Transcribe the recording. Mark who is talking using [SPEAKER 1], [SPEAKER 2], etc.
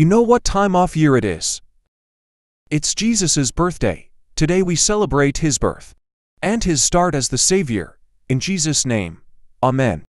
[SPEAKER 1] You know what time of year it is? It's Jesus' birthday. Today we celebrate his birth and his start as the Savior. In Jesus' name, Amen.